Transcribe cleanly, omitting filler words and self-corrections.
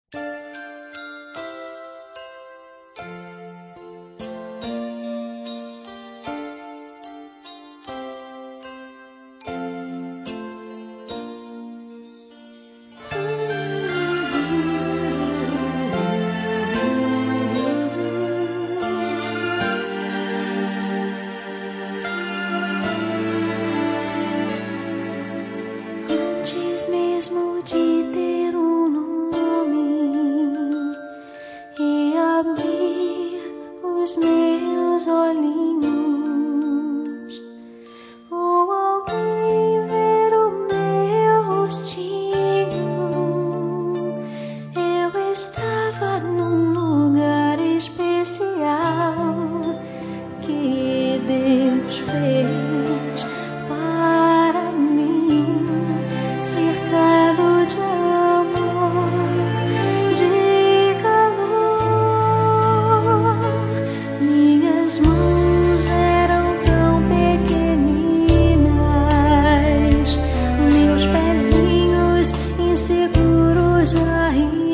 Antes mesmo de ter um nome e abrir os meus olhinhos, ou alguém ver o meu rostinho, eu estava num lugar especial que Deus fez para mim, cercado de amor, de calor. Minhas mãos eram tão pequeninas, meus pezinhos inseguros ainda.